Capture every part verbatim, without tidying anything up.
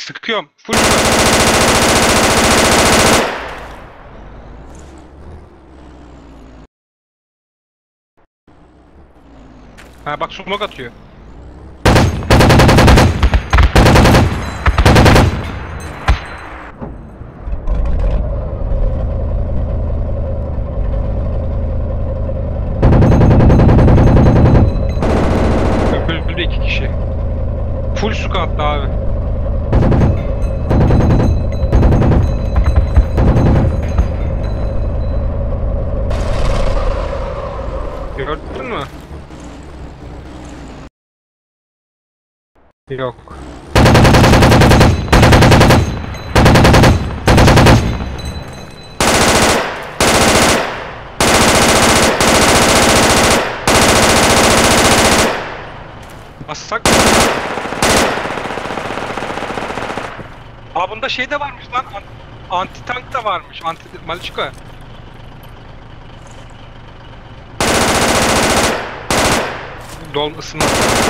Sıkıyorum. Full sıkıyorum. Ha bak smoke atıyor. Öldü iki kişi. Full squat'ta abi. Gördün mü? Yok. Bassak mı? Aa bunda şey de varmış lan. Anti tank da varmış. Anti Maliçka. Dol ısınma.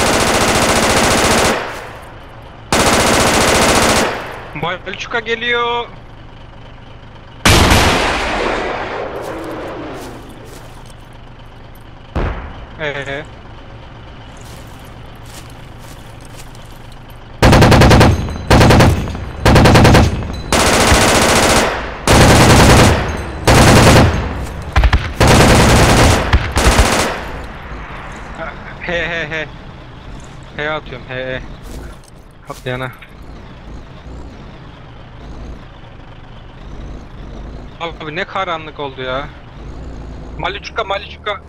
Maliçka geliyor. Ee. He he he. He atıyorum he he. Atlayana. Abi ne karanlık oldu ya. Maliçka Maliçka.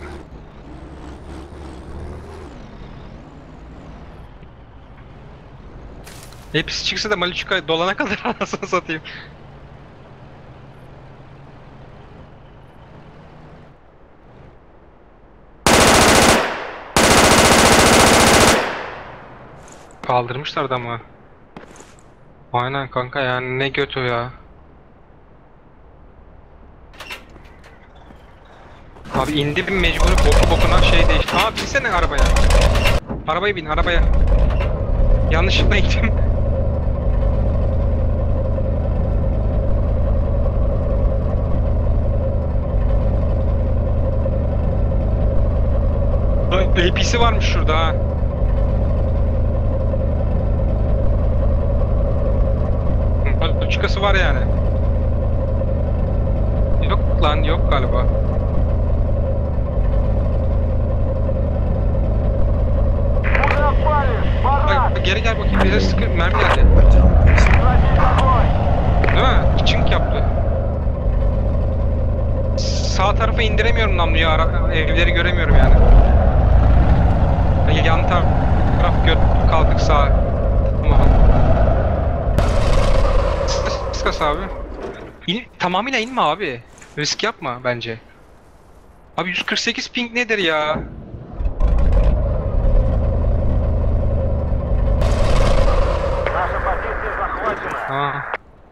Hepsi çıksa da Maliçka dolana kadar anasını satayım. Kaldırmışlar adamı. Aynen kanka yani ne götü ya. Abi indim mecbur boku bokuna şey değişti. Abi binsene arabaya. Arabaya bin arabaya. Yanlışlıkla gittim. A P'si varmış şurada ha. Çıkası var yani. Yok lan yok galiba. Bak geri gel bakayım bize sıkı mermi geldi. Değil mi? Çink yaptı. Sağ tarafa indiremiyorum namluyu, ara evleri göremiyorum yani. Yan taraf, taraf gö kaldık sağa. Tamam. Sıkas abi. İn, tamamıyla inme abi. Risk yapma bence. Abi yüz kırk sekiz ping nedir ya? Ha.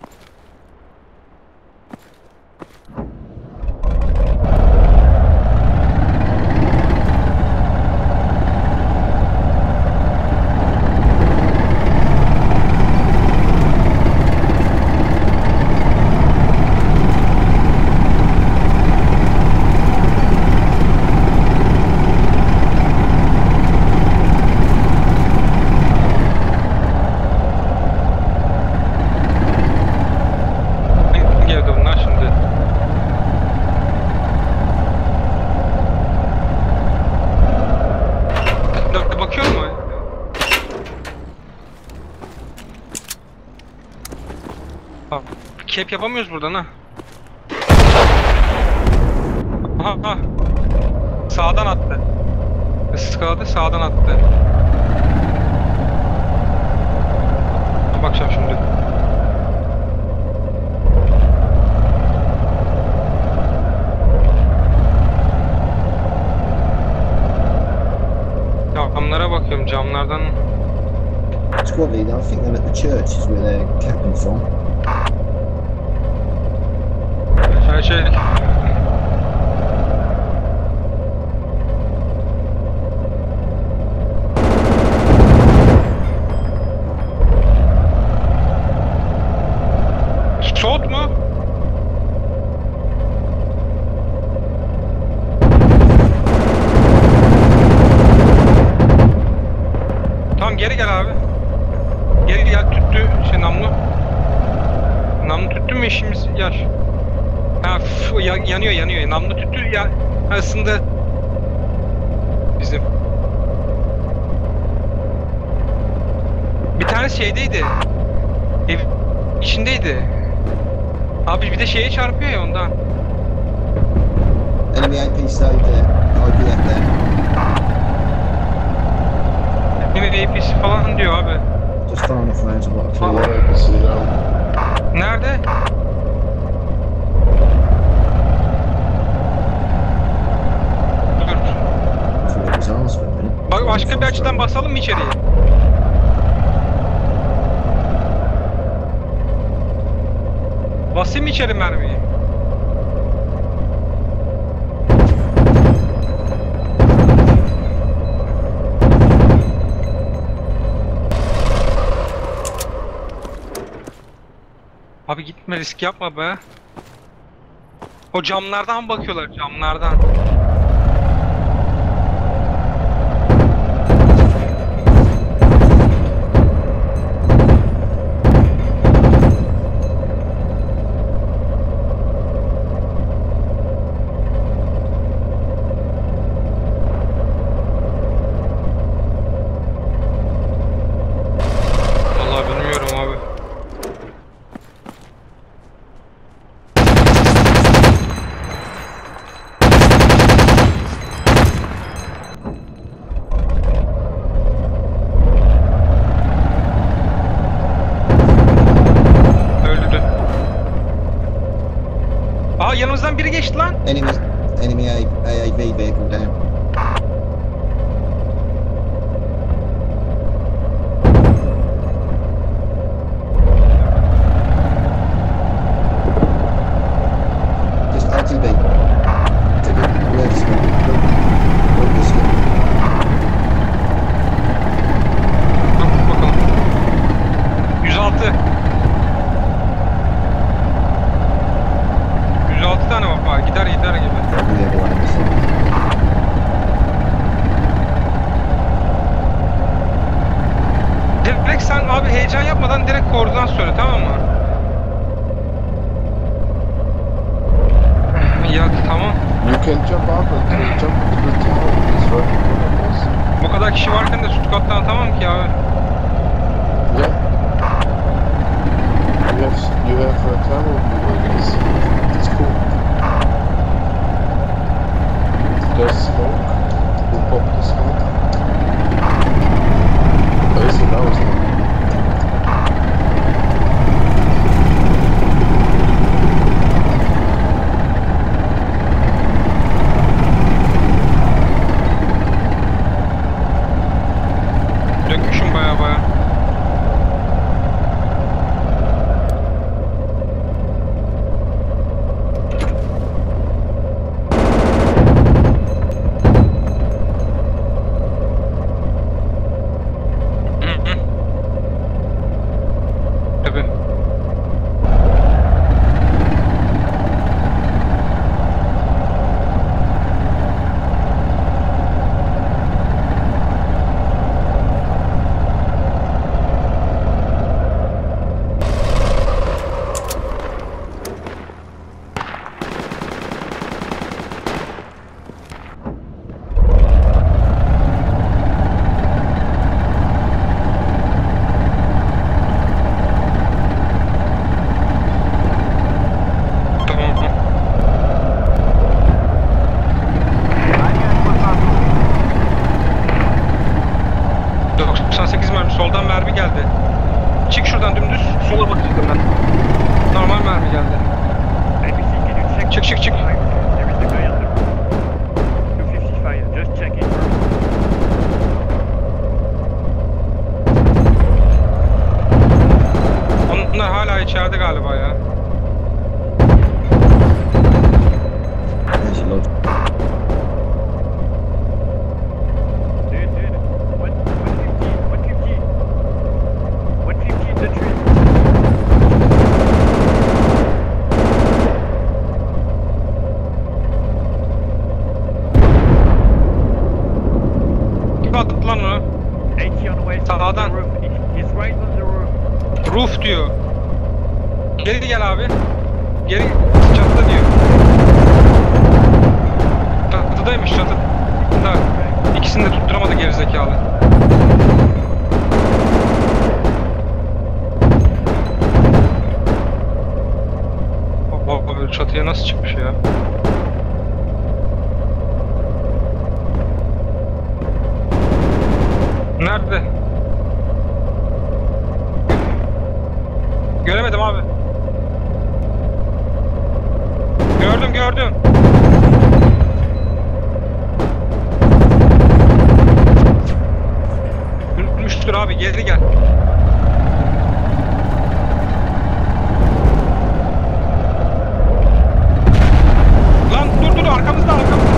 Cap yapamıyoruz buradan ha. Aha, aha. Sağdan attı. Iskaladı sağdan attı. Bakacağım şimdi. Camlara bakıyorum camlardan. Squad leader, I think they're at the church is where they're camping from. Şey şey. abi namlu. Namlu tüttü mü işimiz yaş. Ha f- ya- yanıyor yanıyor. Namlu tüttü ya. Ha, ısındı. Bizim. Bir tane şeydeydi. Ev içindeydi. Abi bir de şeye çarpıyor ya ondan. Enemy A P stayed there. I P F there. Yine A P C falan diyor abi. Just far enough round to what I Aa. feel. Yeah, I can see that. Nerede? Dur. I thought it was ours for a minute. Bak başka bir açıdan basalım mı içeriye? Basayım mı içeri mermiyi? Abi gitme, risk yapma be. O camlardan bakıyorlar, camlardan. Vallahi bilmiyorum abi. Öldü. Aa yanımızdan biri geçti lan. Enemy, enemy A A V vehicle down. Just R T B. Take it. Where's the smoke? Where's the smoke? Dur bakalım. yüz altı. yüz altı tane var. Gider gider gibi. Probably the other one in the side. Direkt sen abi heyecan yapmadan direkt koordinat söyle, tamam mı? Ya tamam. You can jump out and jump to the tower. It's right in front of us. Bu kadar kişi varken de Stuttgart'tan atamam ki abi. Yeah. You have you have a tower behind us. It's cool. There's smoke. We'll pop the smoke. There is another smoke. Dökmüşüm baya baya. Hı hı. Tabii. Tamam. doksan sekiz mermi, soldan mermi geldi. Çık şuradan dümdüz, sola bakacaktım ben. Normal mermi geldi. A B C, can you check? Çık çık çık. There is a guy under two fifty-five, just check it. Onlar hala içeride galiba ya. There's your lodge. Dude, dude, one fifty, one fifty. one fifty in the tree. Kim attı lan onu? eighty on the way, Sağdan. on the roof. He- He's right on the roof. Roof diyor. Geri gel abi. Geri çatıda diyor. Çatıdaymış çatıda. İkisini de tutturamadı gerizekalı. Baba böyle çatıya nasıl çıkmış ya? Nerede? Göremedim abi. Gördüm gördüm. Unutmuştur abi, geri gel. Lan dur dur, arkamızda arkamızda.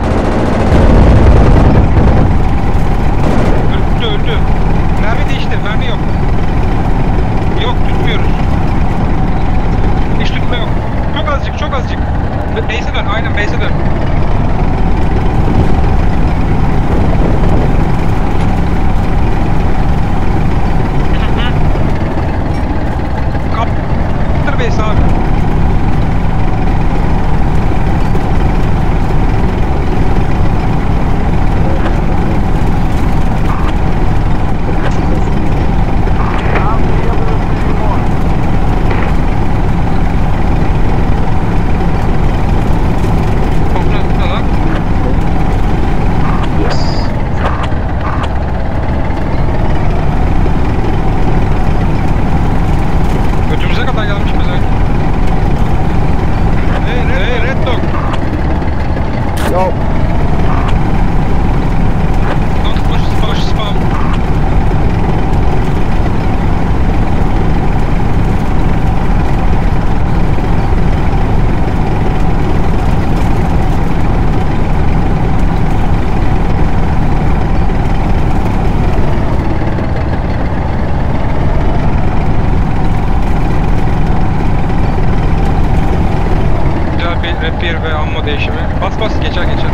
Öldü öldü. Mermi değiştir, mermi yok. Yok, tutmuyoruz. Hiç tutma yok. Çok azıcık, çok azıcık. Base'e dön, aynen base'e dön. Kaptır base abi. Götümüze kadar gelmiş bize. Hey, hey, hey, Red Dog. Yo. Don't push, push spam. Güzel bir repair ve ammo değişimi. Bas bas, geçer geçer.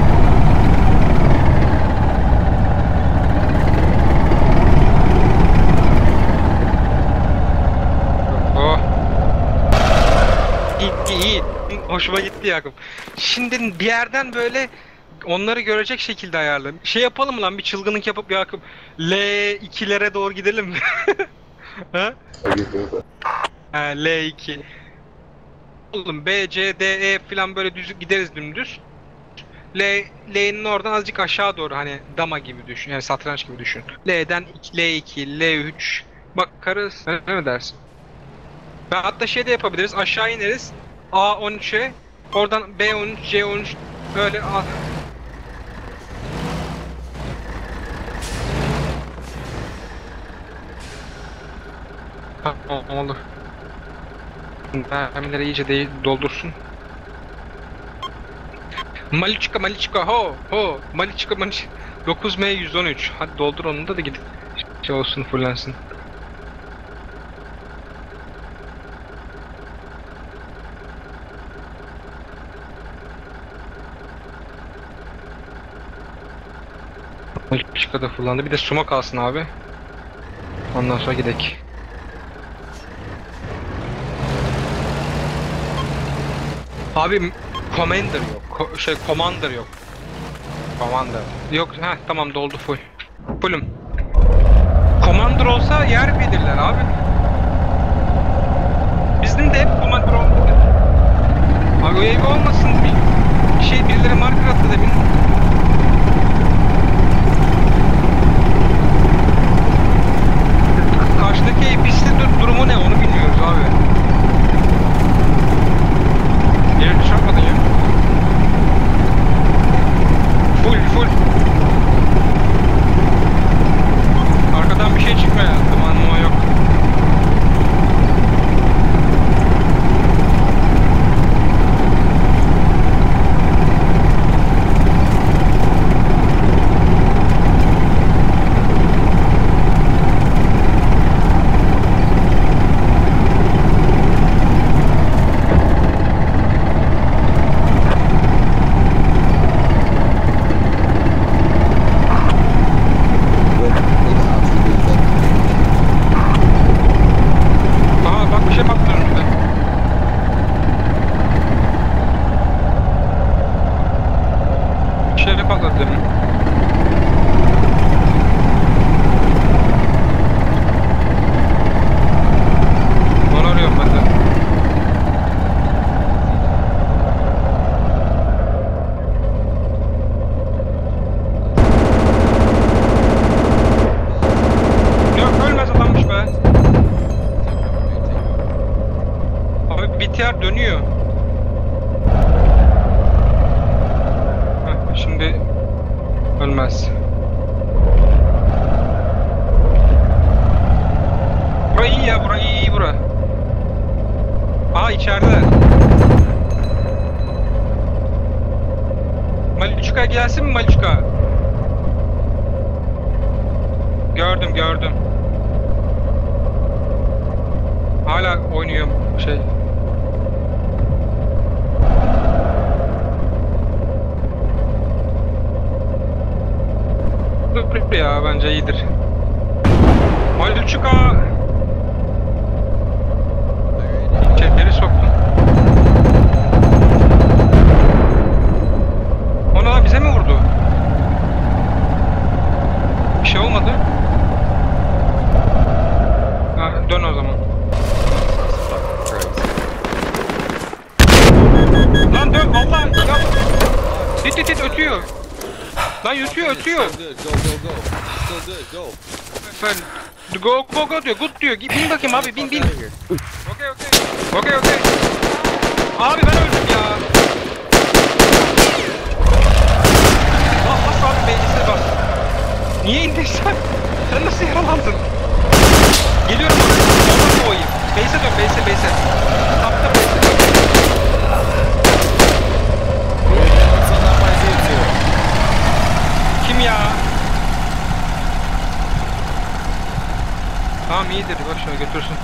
Oh. İyi iyi iyi. Hoşuma gitti Yakup. Şimdi bir yerden böyle onları görecek şekilde ayarla. Şey yapalım mı lan, bir çılgınlık yapıp Yakup L ikilere doğru gidelim mi? Ha? Ha, L iki. Oğlum B, C, D, E falan böyle düz gideriz dümdüz. L, L'nin oradan azıcık aşağı doğru, hani dama gibi düşün, yani satranç gibi düşün. L'den L iki, L üç bakarız. Ne, ne mi dersin? Ben hatta şey de yapabiliriz, aşağı ineriz. A on üçe, oradan B on üç, C on üç böyle al. Tamam olur. Mermileri iyice de doldursun. Maliçka Maliçka ho ho Maliçka Maliçka dokuz M yüz on üç. Hadi doldur onu da da gidip şey olsun, fullensin. Maliçka da fullandı. Bir de sumak alsın abi. Ondan sonra gidek. Abi commander yok. Ko şey commander yok. Commander. Yok, ha tamam, doldu full. Fullüm. Commander olsa yer bilirler abi. Bizim de hep commander olmadı. Abi o ev olmasın, bir şey birileri marker attı demin. Karşıdaki A P C'de durumu ne onu bilmiyoruz abi. Yerini çarpmadın ya. Full full. Arkadan bir şey çıkmıyor. Tamam o yok. ihtiyar dönüyor. Heh, şimdi ölmez. Bura iyi ya, bura iyi, iyi bura. Aa, içeride. Maliçka gelsin mi Maliçka? Gördüm gördüm. Hala oynuyor şey. Dur ya, bence iyidir. Maliçka. İçeri soktun. Ona bize mi vurdu? Bir şey olmadı. Ha, dön o zaman. Lan dön Allah ya. Tit tit tit ötüyor. Lan ötüyor ötüyor. Go, go, go. Still good, go. Ben go go go diyor. Good diyor. Bin bakayım abi, bin bin. Okey okey. Okey okey. Abi ben öldüm ya. Bas bas abi, meclise bas. Niye indin sen? Sen nasıl yaralandın? Geliyorum abi. Bomba koyayım. Base'e dön, base'e, base'e. Tapta base'e dön. İnsanlar fazla yatıyor. Kim ya? Tamam iyidir, boş ver götürsün.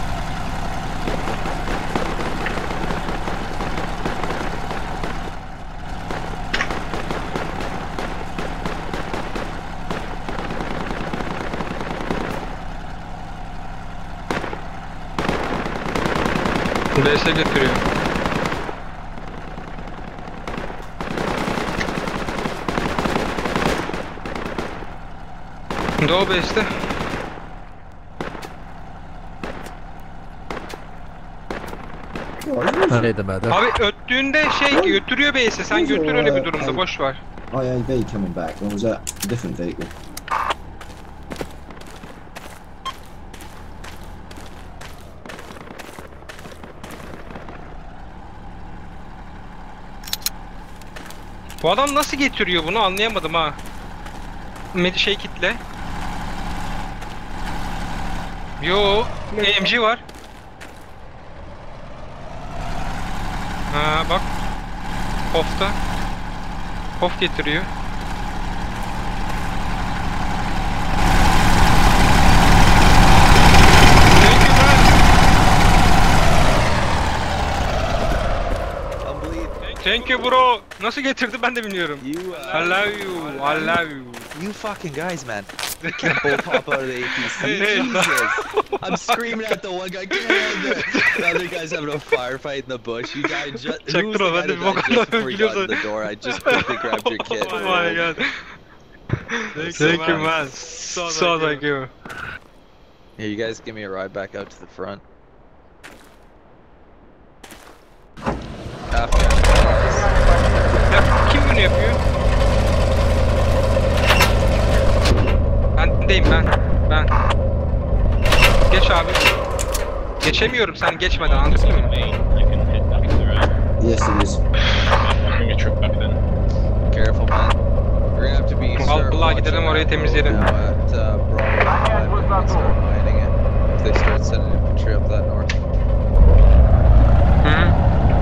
Base'e götürüyor. Doğu base'te. Neydi be? Abi öttüğünde şey götürüyor base'e, sen götür öyle bir durumda, boş ver. I A V coming back, or was that a different vehicle? Bu adam nasıl getiriyor bunu anlayamadım ha. Med şey kitle. Yo, A M G var. Ha bak. Hof'ta. Hof getiriyor. Thank you man. Unbelievable. Thank you bro. Nasıl getirdi ben de bilmiyorum. You, I uh, love you. I love you. you fucking guys, man. Can't both hop out of the A P C. Hey, hey, Jesus. I'm screaming at the one guy, get out there. The other guy's having a firefight in the bush. You died just. Check Who was through, the guy I didn't that walk died on just before you got in the door? I just quickly grabbed your kit. Oh my god. Thank you man. So thank you. Here, you guys give me a ride back out to the front. Afghan. Ya, kim bunu yapıyor? Ben deyim ben. Ben. Geç abi. Geçemiyorum sen geçmeden, anladın mı? Yes, it is. Careful, man. You're gonna have to be. Vallahi start gidelim watching orayı that temizleyelim. road now at, uh, Bravo five and start mining it. If they start sending infantry up that north. Hı -hı.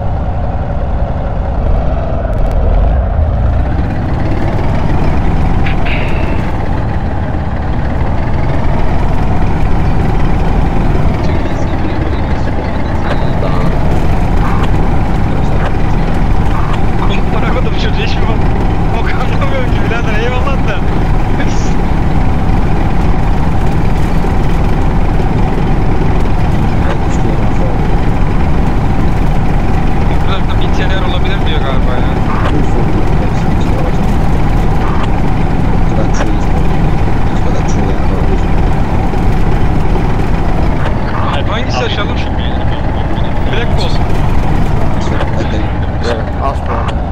Anlamadım çocuğu hiç mi? O anlamıyorum ki birader, eyvallah da. Burada bir şeyler olabilir diyor galiba ya. Hangisi açalım? Black Bolt. Yeah, Osprey.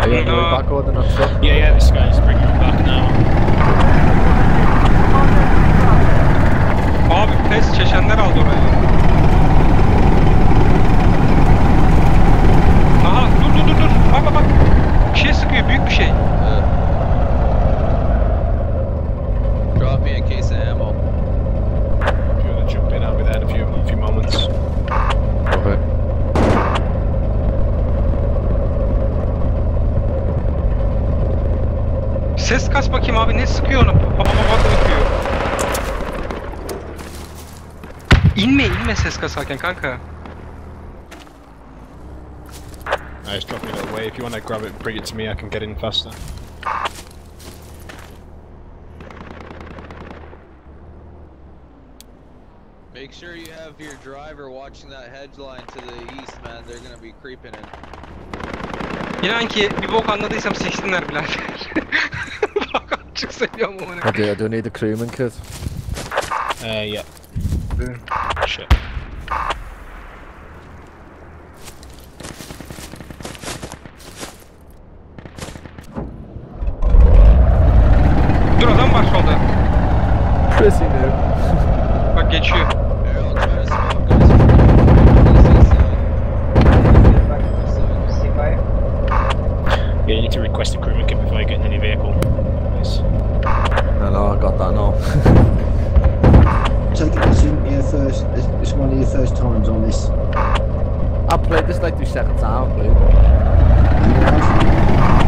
Are you on your way No. back or the not truck? Yeah, yeah, this guy's bringing him back now. Abi pes çeşenler aldı orayı. Aha dur dur dur dur. Bak bak bak. Bir şey sıkıyor, büyük bir şey. Uh, drop me a case of ammo. If you want to jump in, I'll be there in a few, few moments. Okay. Ses kas bakayım abi, ne sıkıyor onu? Baba baba bakıyor. İnme inme ses kasarken kanka. I just drop me a little way. If you want to grab it and bring it to me, I can get in faster. Make sure you have your driver watching that hedge line to the east, man. They're gonna be creeping in. İnan ki bir bok anladıysam siksinler birader. Bak açık söylüyorum onu. Okay, I do need a crewman kit. Uh, yeah. Shit. Dur adam var solda. Chrissy new. Bak geçiyor. Here, I'll try to smoke, guys. East side. Yeah, you need to request a crewman kit before you get in any vehicle. Please. No, no, I got that now. Take it this isn't your first, it's it's one of your first times on this. I played this like the second time I played. And you have?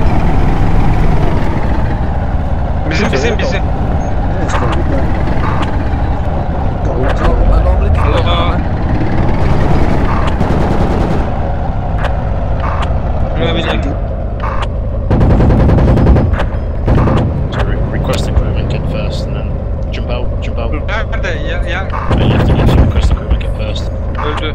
Bizim bizim bizim. Yeah, it's very good. Got all So, time. I normally kill it, Hello. don't Ne bileyim. So re- request a crewman kit first, and then jump out. Jump out. Nerede ya ya Uh, you have to, you have to request a crewman kit first. öldü.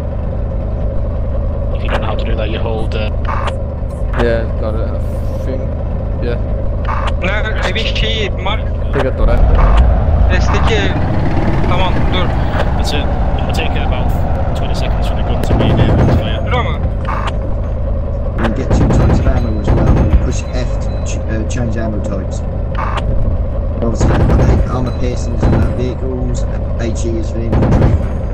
If you don't know how to do that, you hold. Uh, I? Yeah, got it. I think. Yeah, Nerede evin şeyi Mark I think I done it. S'teki. Tamam dur. that's it. It'll take about twenty seconds for the gun to be enabled to fire. Dur ama. You get two types of ammo as well. You push F to ch uh, change ammo types. Obviously, A- armor piercings and uh, vehicles, H E is for infantry.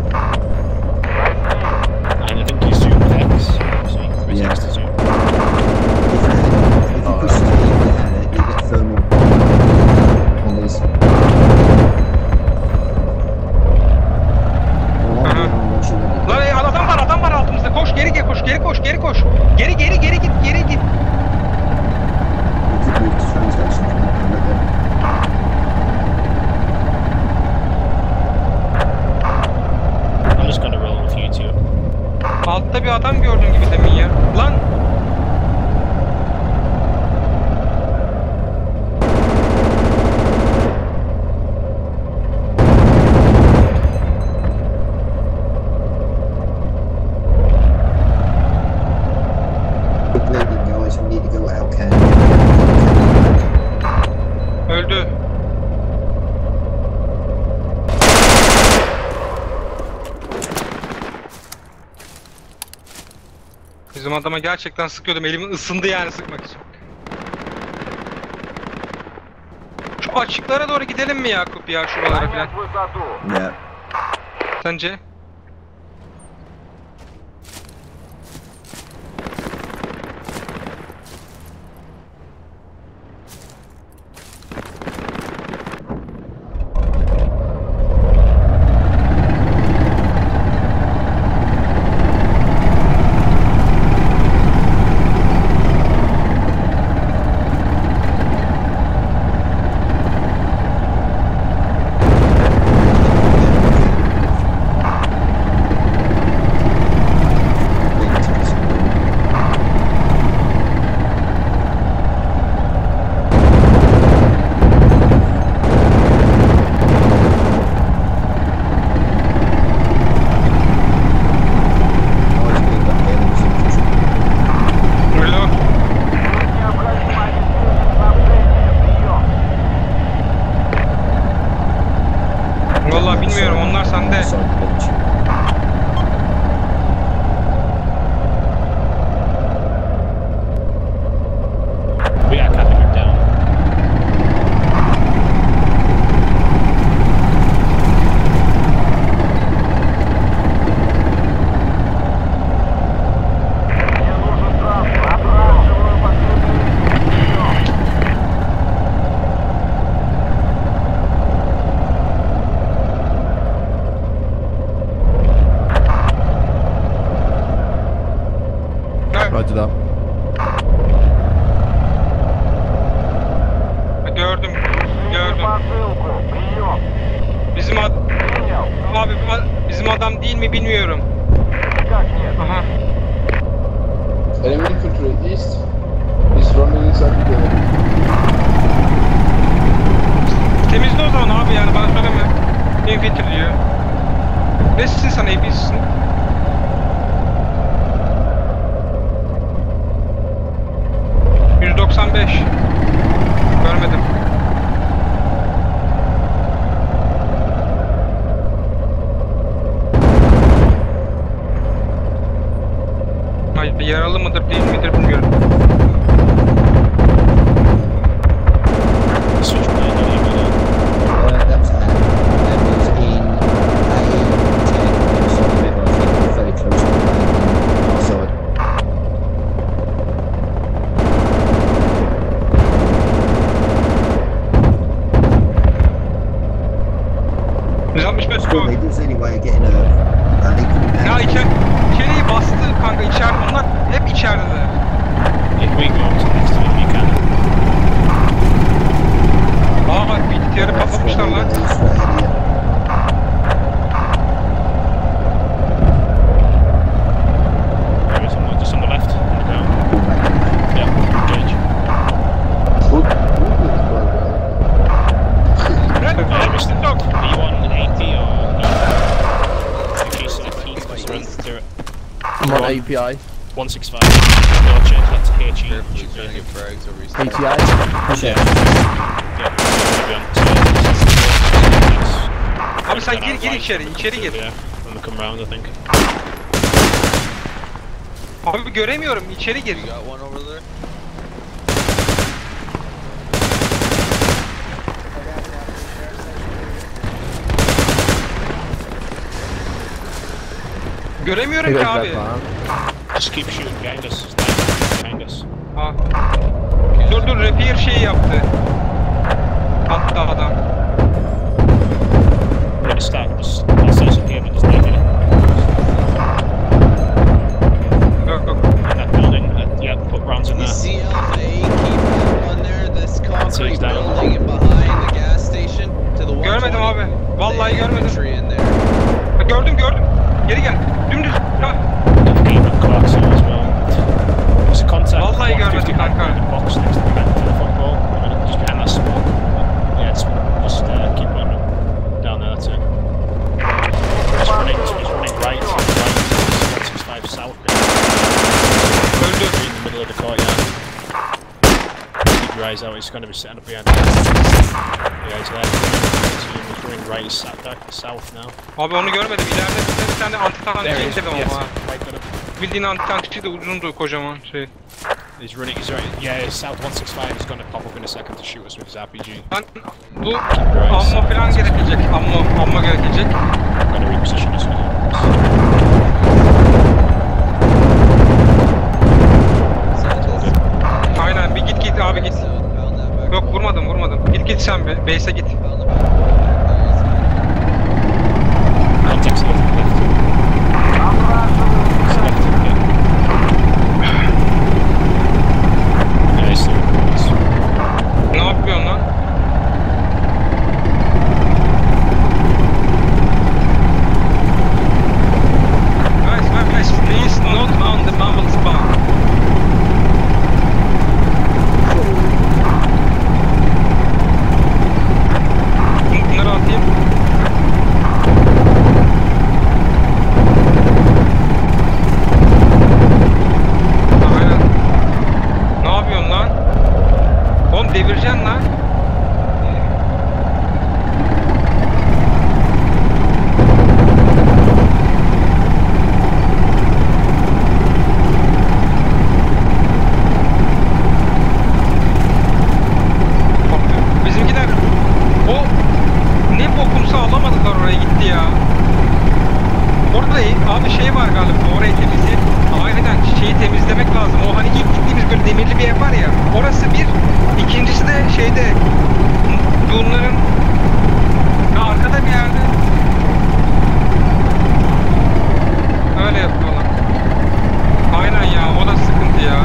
And I think you zoom X, so you can press Yeah. X to zoom. If you, if you push T with the hammer, you get thermal on these. Well, I'm doing on Russia when Lan ey, adam var adam var altımızda. Koş geri geri koş geri koş geri koş. Geri geri geri git geri git. you could move to translation from that and let them. I'm just gonna roll with you two. Altta bir adam gördüm gibi demin ya. Lan. We're bleeding, guys. We need to go out can. Öldü. Bizim adama gerçekten sıkıyordum. Elimin ısındı yani sıkmak için. Şu açıklara doğru gidelim mi Yakup ya şuralara falan? Yeah. Sence? mi değil mi bilmiyorum. Aha. Enemy infantry east is running inside the building. Temizle o zaman abi yani bana söyleme. Infantry diyor. Nesin sen A P'sin? yüz doksan beş. Görmedim. Ay, yaralı mıdır değil midir bilmiyorum. Switchblade, don't even know. Uh, that was uh, that was in A ten, so maybe I think we're very close to the line on our side. yüz altmış beş Well, gol. there's any way of getting a, a liquid Ya out. içer, içeriği bastı kanka içeride onlar hep içerideler. If we go up to next to him, you can. Aa bak bilgisayarı That's what kapatmışlar we lan. got these straight ahead of There is someone just on the left, on the ground. you. We'll make it, mate. Yeah, engage. Good, good, good, Red Uh, Mister Dog. Are you on eighty or no? In case of heat goes around through it. I'm on A P I. one sixty-five. No, change that to H E. Careful, he's trying to get frags over his A T I. Push Yeah. it. Yeah, maybe on to- Abi sen gir gir içeri, içeri gir. Yeah, when we come round, I think. Abi göremiyorum, içeri gir. You got one over there? Göremiyorum Here ki goes abi. that farm. Just keep shooting behind us. It's behind us. Ha. Dur dur repair şeyi yaptı. Hatta adam. We're gonna start. Just, I'll set us up here, but just leave it. Yok yok. In that building, uh, yeah, put rounds in You there. see Alpha A, keep that one there, this concrete Takes down. building and behind the gas station to the one twenty. Görmedim abi. Vallahi The görmedim. infantry in there. Ha, gördüm gördüm. Geri gel. Dümdüz. Ha. Keep it close as well. There's a contact. Vallahi one görmedim fifty kanka. in the box next to the back to the football. I mean, just behind that smoke. Yeah, it's, just uh, keep going down there. That's it. He's running. He's running right. Right. one sixty-five south. Öldü. In the middle of the courtyard. Keep your eyes out. He's going to be setting up behind. Yeah, he's there. He's running right. He's sat back south now. Abi onu görmedim. İleride bir, bir tane anti There he tankçı is. izledim Yes. ama. Right, got him. Bildiğin anti tankçı da uzundu kocaman şey. He's running. He's right. Yeah, he's south one sixty-five. He's going to pop up in a second to shoot us with his R P G. Ben bu ammo falan gerekecek. Ammo, ammo gerekecek. I'm going to reposition us. Aynen bir git git abi git. Yok vurmadım vurmadım. Git git sen be. Base'e git. Contact's left. Left. It's left. Yeah. Yeah, he's still with us. Ne yapıyorsun lan? Guys, guys, please not on the mumble spawn. Bunları atayım. Aynen. Ne yapıyorsun lan? Oğlum devireceksin lan. Bizimkiler o ne bokumsa alamadılar oraya gitti ya. Orada abi şey var galiba orayı temizle. Aynen şeyi temizlemek lazım. O hani ilk gittiğimiz böyle demirli bir ev var ya. Orası bir. İkincisi de şeyde bunların ya arkada bir yerde. Öyle yapıyorlar. Aynen ya o da sıkıntı ya.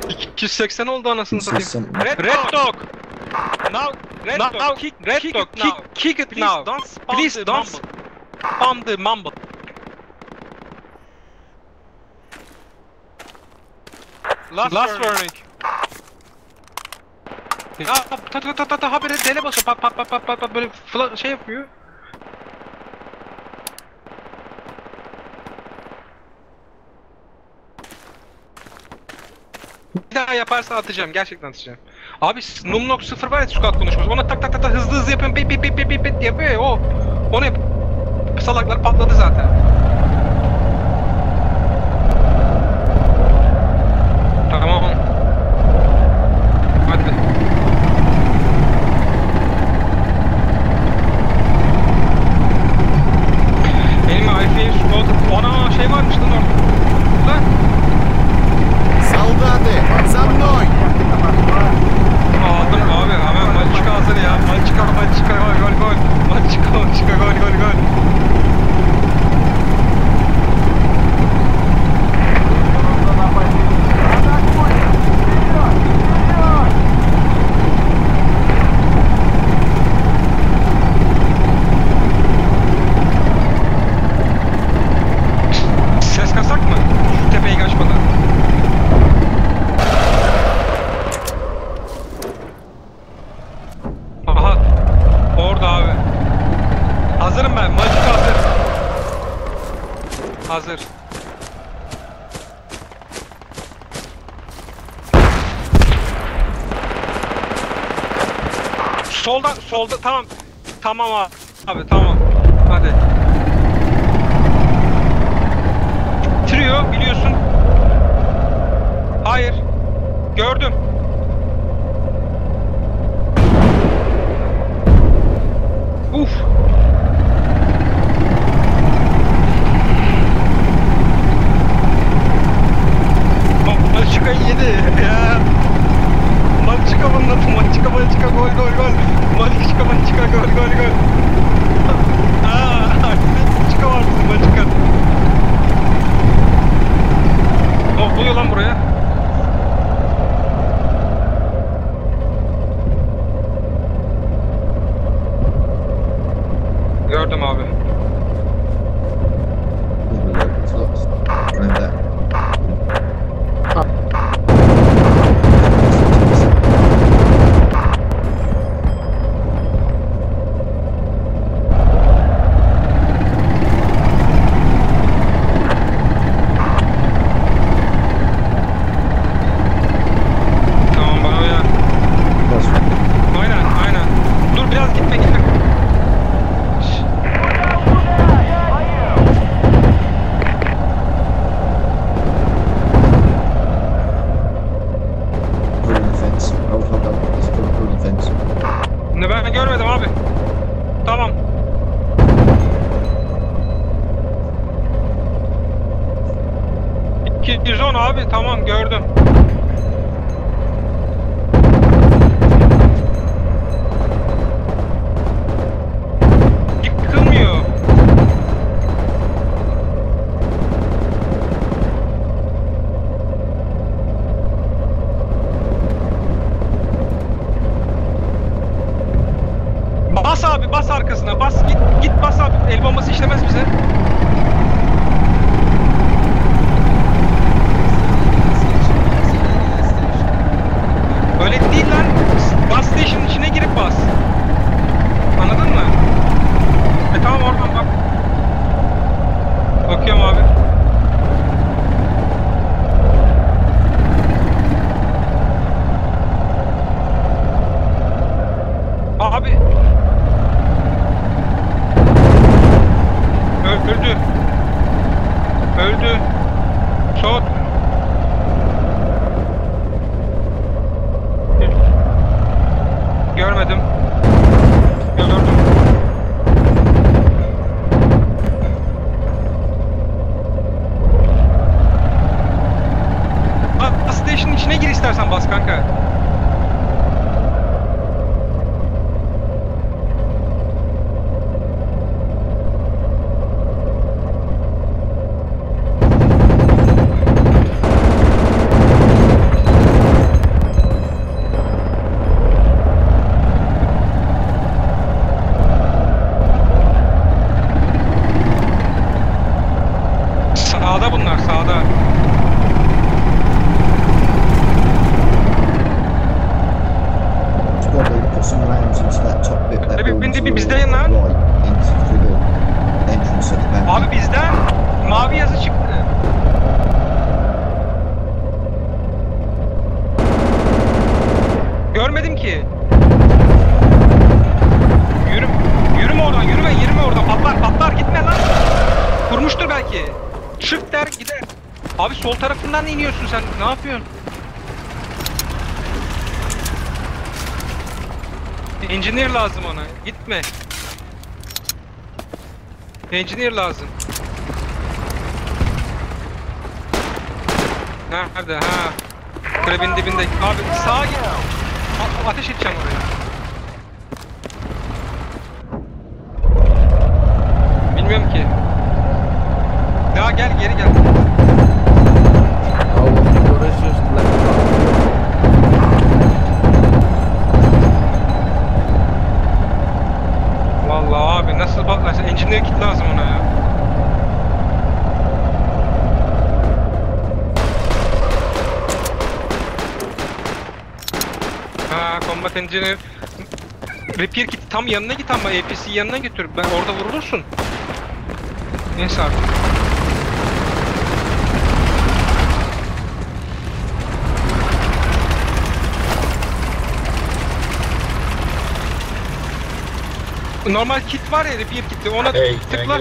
iki yüz seksen oldu anasını satayım. Something. Red, Red Dog. Now, Red now, Dog. kick, Red kick Dog. it now. Kick, kick it Please now. don't spam Please the don't mumble. spam the mumble. Last, Last warning. warning. Ya ta ta ta ta ta habire dele basıyor. Pat pat pat pat pat pat böyle fla şey yapıyor. Bir daha yaparsa atacağım. Gerçekten atacağım. Abi Numlock sıfır var ya squad konuşması. Ona tak tak tak tak hızlı hızlı yapıyorum. Pip pip pip pip pip pip yapıyor ya o. Onu yap. Salaklar patladı zaten. Tamam. Hadi. Benim Alfa'yı squad... Ana şey varmış lan orada. Lan. Солдаты, за мной! Aldım abi hemen Malçika hazır ya. Malçika Malçika gol gol gol. Malçika Malçika gol gol gol. Ses kasak mı? Şu tepeyi kaçmadan. Aha. Orada abi. Hazırım ben. Magic hazır. Hazır. Soldan, solda tamam. Tamam abi. Abi tamam. Hadi. Trio biliyorsun. Hayır. Gördüm. Uf. Malçika yedi ya. Malçika anlatın. Malçika Malçika gol gol gol. Malçika Malçika gol gol gol. Aaa. Malçika var bizim Malçika. Ne oluyor lan buraya? Gördüm abi. It's lost. Around there. Tamam bana uyar. That's right. Aynen aynen. Dur biraz gitme gitme. Şş. Pulling the fence. Hold, hold on. He's pulling, pulling the fence. Ne ben görmedim abi. Tamam. iki yüz on abi tamam gördüm. Yıkılmıyor. Bas abi bas arkasına bas git git bas abi el bombası işlemez bize. Öyle değil lan. Bas station'ın içine girip bas. Anladın mı? E tamam oradan bak. Bakıyorum abi. Abi. Ö- Öldü. Öldü. Soğut. Görmedim. Gördüm. Bas station'ın içine gir istersen bas kanka. görmedim ki. Yürü, yürüme oradan, yürüme, yürüme oradan. Patlar, patlar, gitme lan. Kurmuştur belki. Çık der, gider. Abi sol tarafından iniyorsun sen, ne yapıyorsun? Engineer lazım ona, gitme. Engineer lazım. Nerede? Ha. Kulübün dibinde. Abi sağa git. A- ateş edeceğim oraya. Bilmiyorum ki. Ya gel geri gel. Oh, well, it's just left. Vallahi abi nasıl patlarsa engineer kit lazım ona ya. Ha, combat engineer repair kit tam yanına git ama A P C'yi yanına götür. Ben orada vurulursun. Neyse artık. Normal kit var ya, repair kiti, ona tıkla.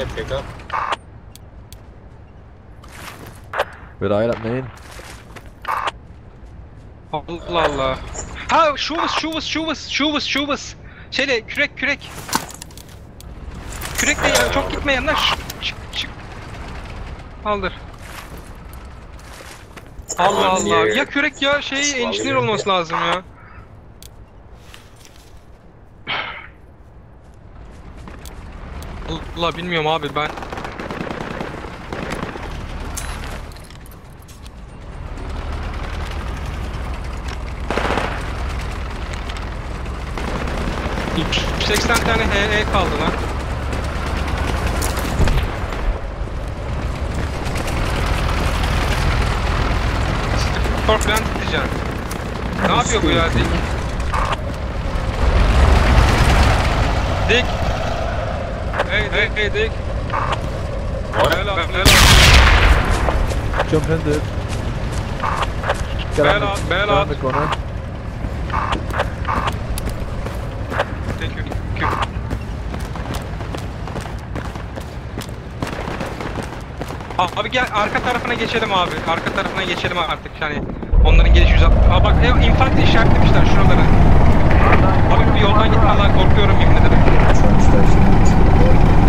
Would I let me in? Allah Allah. Ha, şuvus, şuvus, şuvus, şuvus, şuvus. Şeyle, kürek, kürek. Kürekle yani çok gitme yanına. Şık, çık, çık. Kaldır. Allah Allah. Ya kürek ya şey, engineer olması lazım ya. Allah bilmiyorum abi ben. yüz seksen tane H E kaldı lan. Skor falan diyeceğim. Ne yapıyor bu ya Dik? Dik. Hey Dik, hey Dik. Bela, bela. Jump in, dude. Get Bail on out, the, bail get on out. the corner. Thank you, thank you. Abi gel arka tarafına geçelim abi. Arka tarafına geçelim artık yani. Onların geliş yüz altmış. Aa bak e, infantry işaretlemişler şuralara. Abi bir yoldan gitme lan, korkuyorum yemin ederim. Train station next to the building.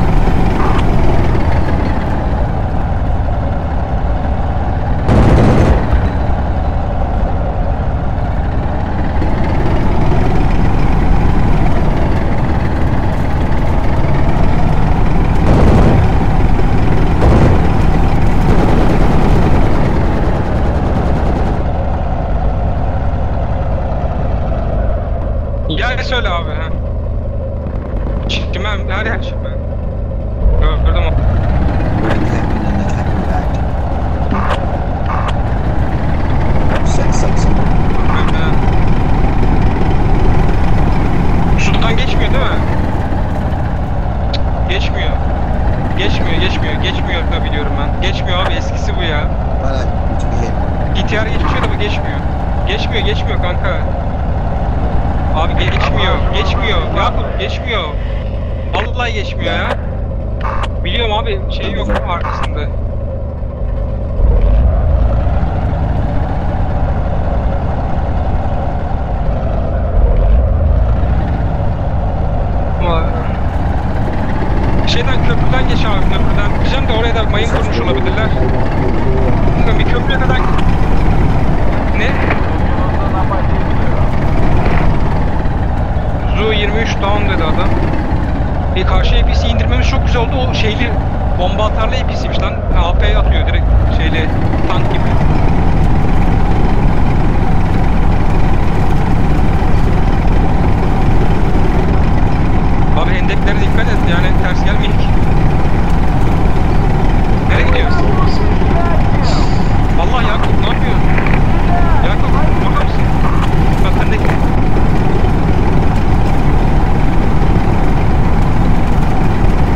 Gel söyle abi ha. Çimem her yer çimem. Gördüm o. We're camping and they're camping back. Six, six. Şuradan geçmiyor değil mi? Geçmiyor. Geçmiyor, geçmiyor, geçmiyor da biliyorum ben. Geçmiyor abi, eskisi bu ya. Well, I need to be hit. G T R geçiyor da bu geçmiyor. Geçmiyor, geçmiyor kanka. Abi geçmiyor, geçmiyor. Yakup geçmiyor. Vallahi geçmiyor ya. Biliyorum abi, şey yok arkasında. Ama şeyden köprüden geç abi, köprüden. Diyeceğim de oraya da mayın kurmuş olabilirler. Bilmiyorum, bir köprüye kadar... Ne? Zu yirmi üç down dedi adam. Bir karşı A P C indirmemiz çok güzel oldu. O şeyli bomba atarlı A P C'ymiş lan. A P atıyor direkt şeyli tank gibi. Abi hendeklere dikkat et yani ters gelmeyek. Nereye gidiyorsun? Vallahi Yakup ne yapıyorsun? Yakup bakar mısın? Bak sendeki.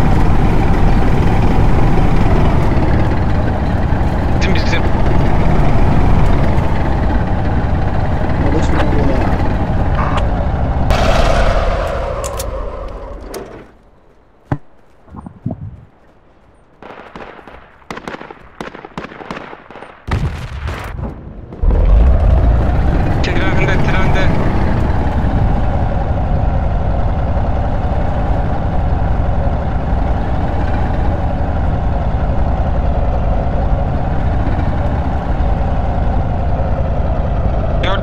Bizim bizim.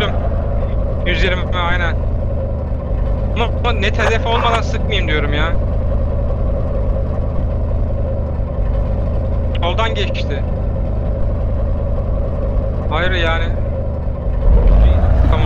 gördüm. yüz yirmi aynen. Ama net hedef olmadan sıkmayayım diyorum ya. Soldan geçti. Hayır yani. Tamam.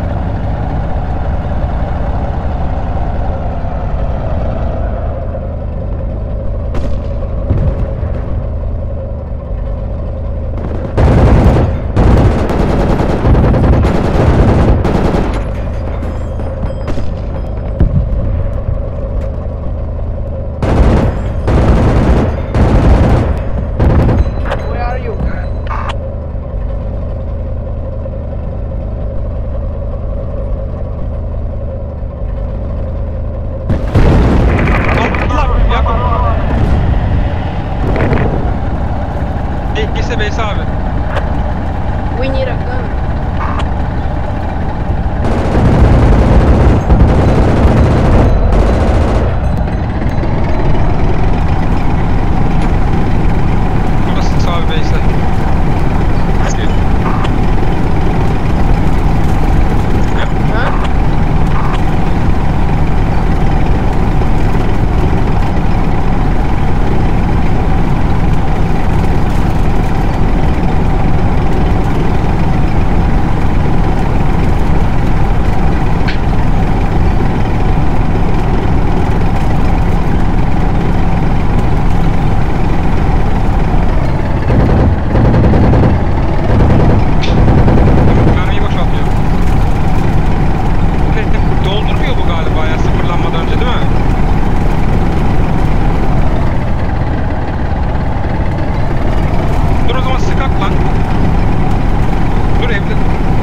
Neyse Beysi abi. We need a gun. Burası abi Beysi. Huh? Mermiyi boşaltıyor. Doldurmuyor bu galiba ya sıfırlanmadan önce değil mi? Dur o zaman sıkak lan. Dur evde.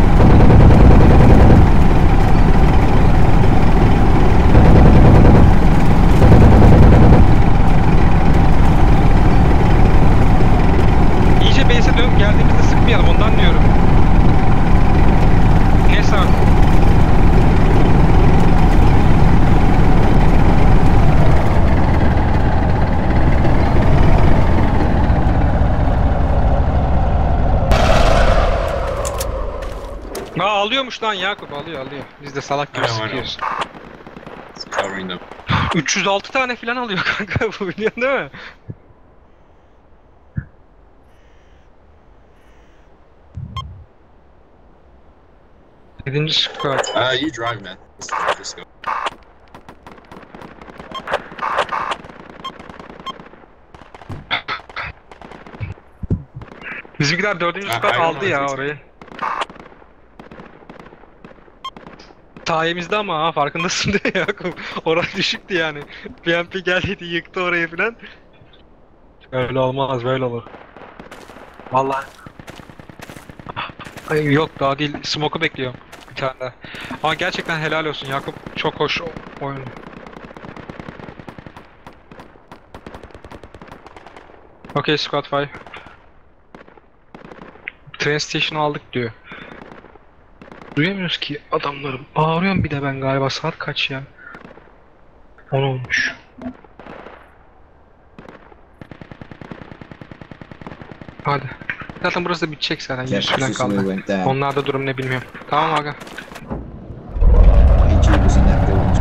İyice base'e dönüp geldiğimizde sıkmayalım ondan diyorum. Neyse abi. Aa alıyormuş lan Yakup alıyor alıyor. Biz de salak gibi Aynen, aynen. sıkıyoruz. Covering them. üç yüz altı tane falan alıyor kanka bu biliyorsun değil mi? Yedinci squad. Uh, you drive, man. Let's just go. Bizimkiler dördüncü Ha, squad aynen, aldı ya aynen. orayı. Sayemizde ama ha farkındasın değil mi Yakup? Orası düşüktü yani. B M P geldiydi yıktı orayı falan. Öyle olmaz böyle olur. Vallahi. Ay, yok daha değil. Smoke'u bekliyorum. Bir tane daha. Ama gerçekten helal olsun Yakup. Çok hoş o- oyun. Okay squad five. Train station aldık diyor. Duyamıyoruz ki adamları. Bağırıyorum bir de ben galiba. Saat kaç ya? on olmuş. Hadi. Zaten burası da bitecek zaten. Yeah, yüz falan just we kaldı. went down. Onlarda durum ne bilmiyorum. Tamam aga. A G was in that building.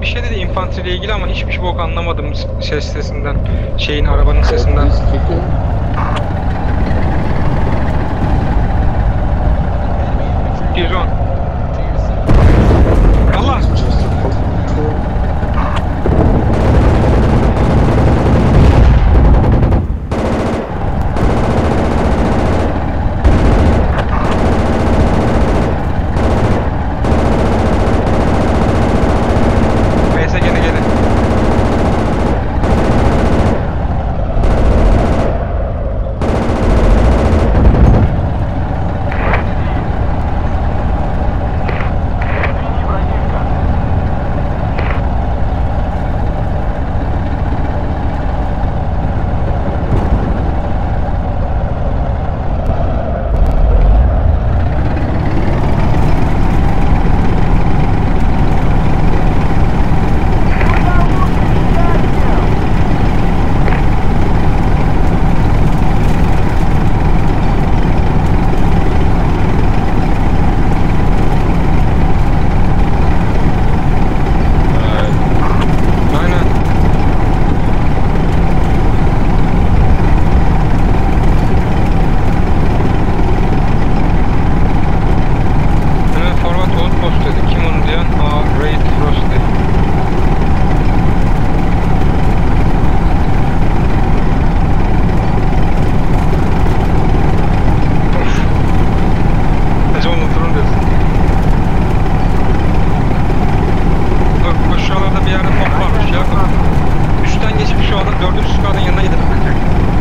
bir şey dedi infanteriyle ilgili ama hiçbir bok anlamadım ses sesinden. Şeyin arabanın sesinden. Please kick him. yüz on. Allah! Just a control. Neyse gene gene. Aynen. Evet, forward outpost dedi. Kim onu diyen? Aa, Raid Frost dedi. Of. Hacı onu durun diyorsun. Bak bu aşağılarda bir yerde top varmış ya. Üstten geçip şu anda dördüncü squad'ın yanına gidelim bence.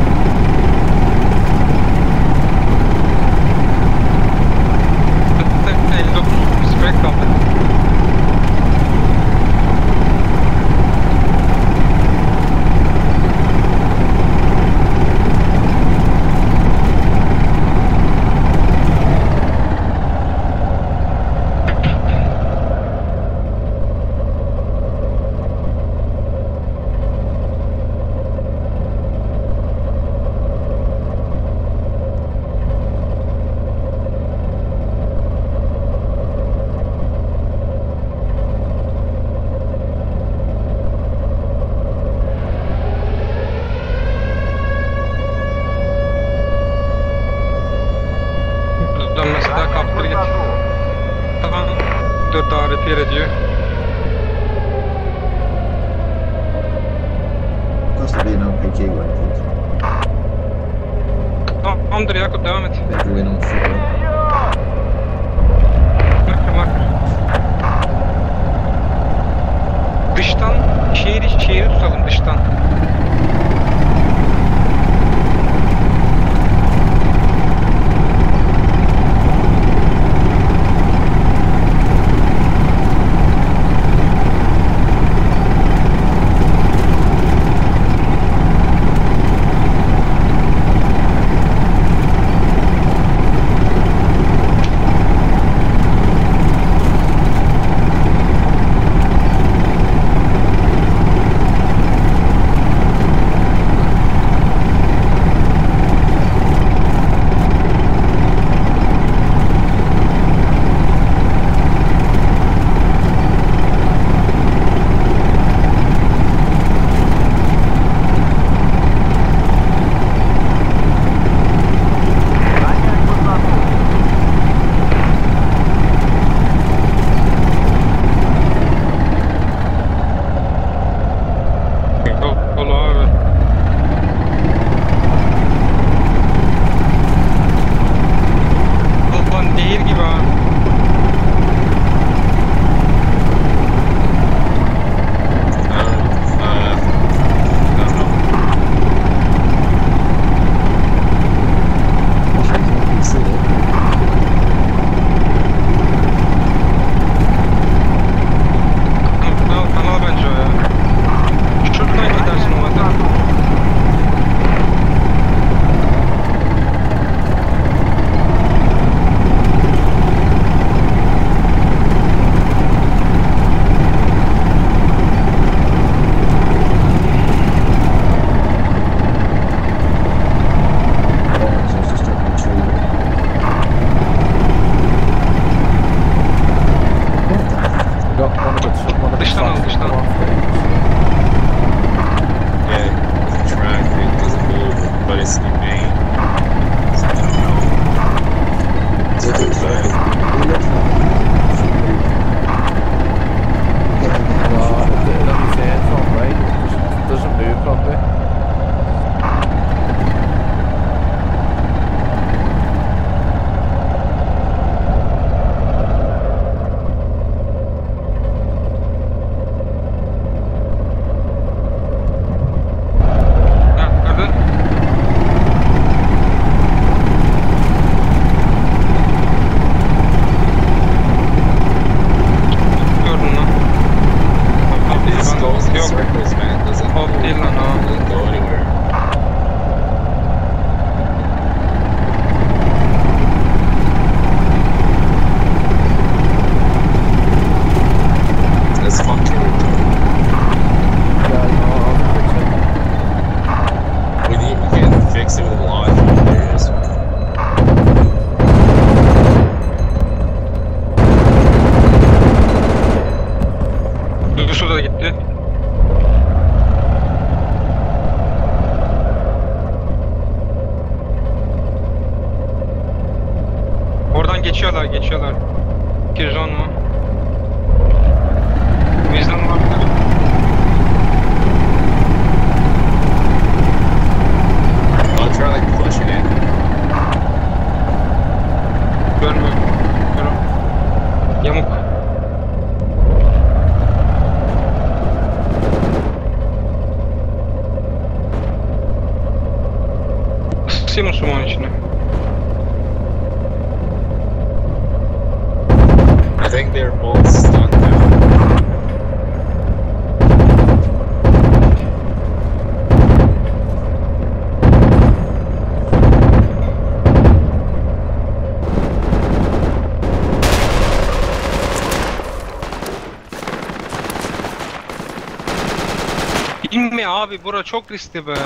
elli dokuz sprek kaldı. Dönmesi daha kaptır git. Tamam. Dur daha repair ediyor. Must have been an R P G one, please. Tamamdır Yakup devam et. Better win on foot. Marker marker. Dıştan şehir şehri tutalım dıştan. reckless, man. Doesn't Hop değil lan ha. doesn't go anywhere. That's fucking retarded. We need, we can fix it with logic. There it is. Dudusu da gitti. Oradan geçiyorlar, geçiyorlar. Girzon mu? Bizden olabilir. I'll try like pushing it. Görmüyorum. Görüyorum. Yamuk. Isısayım mı sumun içine? I think they're both stunned now. İnme abi, bura çok riskli be.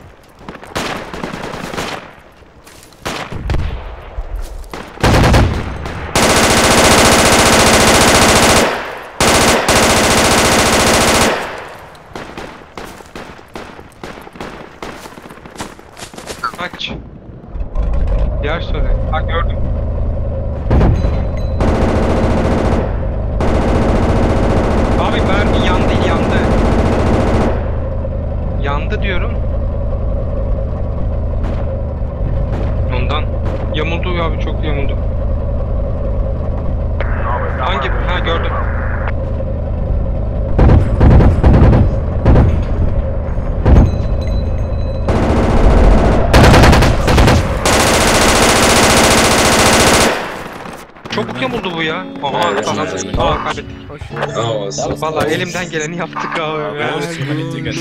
Kaç. Yer söyle. Ha gördüm. Abi mermi yandı yandı. Yandı diyorum. Ondan. Yamuldu abi, çok yamuldu. Hangi? Ha gördüm. Çabuk yamuldu bu ya. Aha, Evet, tamam. evet. Aa, kaybettik. Oh, so Vallahi elimden geleni yaptık abi. That was too many to get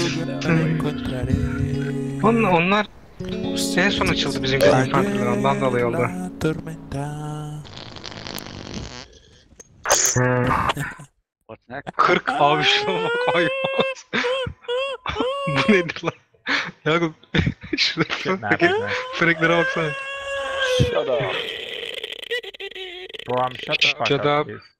in. On, onlar en son açıldı bizim infanteriler, ondan dolayı oldu. kırk abi, şuna bak, ay. Bu nedir lan? Yakup şurada freklere baksana. Shut up. Bro, I'm shut the fuck Shut up, up. please.